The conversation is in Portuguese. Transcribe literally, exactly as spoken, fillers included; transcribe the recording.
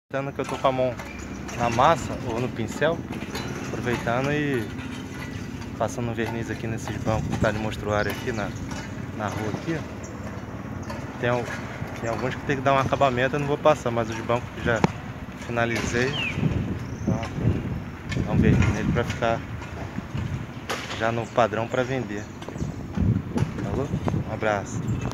Aproveitando que eu tô com a mão na massa ou no pincel, aproveitando e passando um verniz aqui nesses bancos que tá de mostruário aqui na, na rua aqui, ó. Tem, tem alguns que tem que dar um acabamento, eu não vou passar, mas os bancos que já finalizei, ó, dá um verniz nele pra ficar já no padrão para vender. Falou? Um abraço.